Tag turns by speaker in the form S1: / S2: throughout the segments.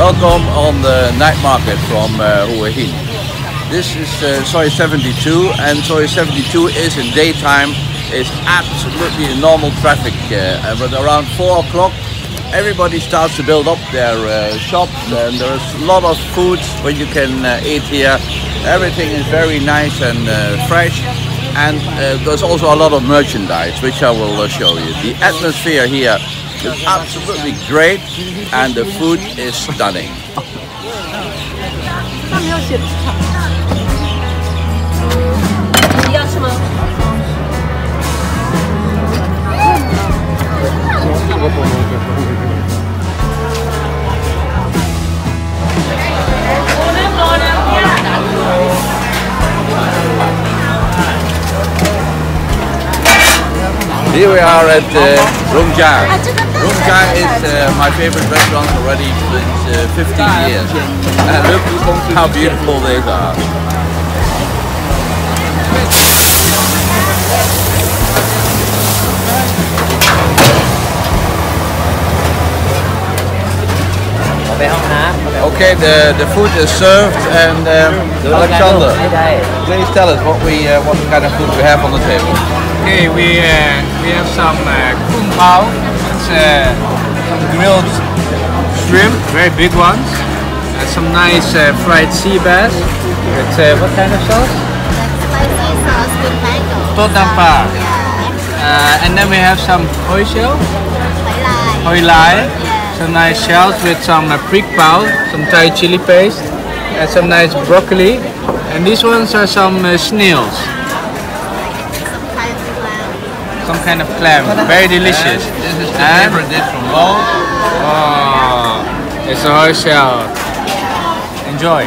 S1: Welcome on the night market from Hua Hin. This is Soi 72, and Soi 72 is in daytime. It's absolutely normal traffic, but around 4 o'clock everybody starts to build up their shops, and there's a lot of foods where you can eat here. Everything is very nice and fresh, and there's also a lot of merchandise which I will show you. The atmosphere here is absolutely great, and the food is stunning. Here we are at Rongja. Rongja is my favorite restaurant already since 15 years. And look how beautiful these are. Okay, the food is served, and Alexander, please tell us what kind of food we have on the table.
S2: Okay, we have some kung pao. It's some grilled shrimp, very big ones. Some nice fried sea bass. With what kind of sauce?
S3: Spicy sauce with mango.
S2: Totdampa. And then we have some hoi shell. Hoi lai. Some nice shells with some prick pao, some Thai chili paste, and some nice broccoli. And these ones are some snails. Some kind of clam, very delicious.
S1: And this is the favorite dish from Mo.
S2: Oh, it's a hoi shell. Enjoy.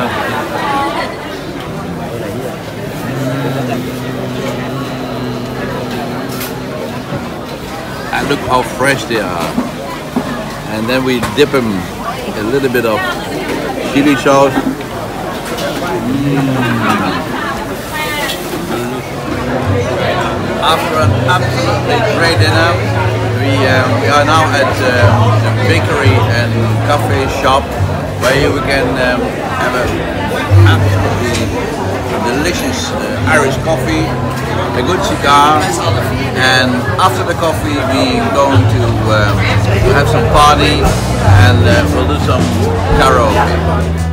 S1: And look how fresh they are. And then we dip them in a little bit of chili sauce. After an absolutely great dinner, we are now at the bakery and cafe shop, where you can have a absolutely delicious Irish coffee, a good cigar, and after the coffee we are going to have some party, and we'll do some karaoke.